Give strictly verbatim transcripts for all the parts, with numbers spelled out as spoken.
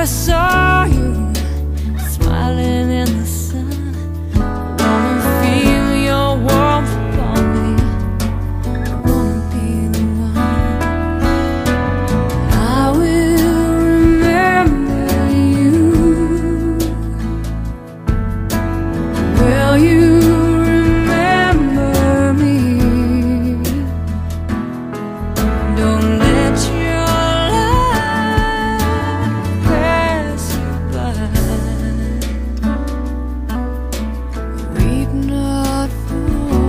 saw you smiling in the sun. I wanna feel your warmth upon me. I wanna be the one. I will remember you. Will you remember me? Don't let your life pass you by. Weep not for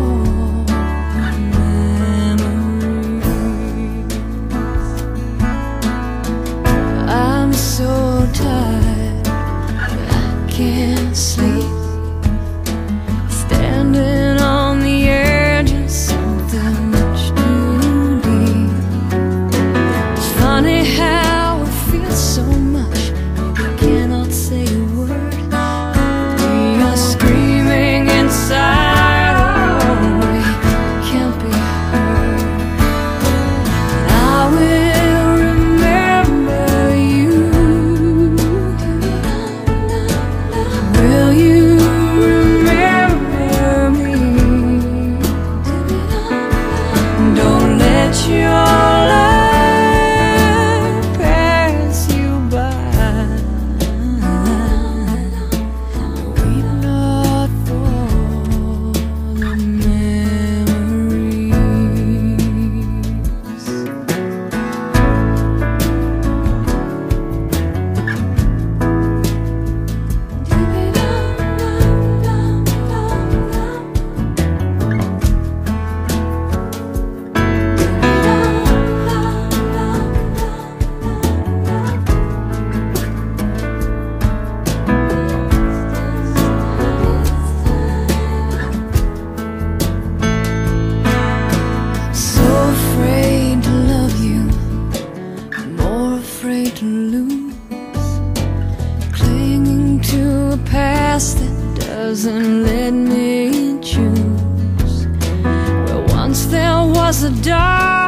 memories. I'm so tired, but I can't sleep. Standing on the edge of something much too deep. It's funny how it feels so much you cannot say a word. We are screaming inside, oh, we can't be heard. I will remember you. Will you remember me? Don't let your life pass you by. Weep not for the memories. So afraid to love you, more afraid to lose. Clinging to a past that doesn't let me choose. Where once there was a dark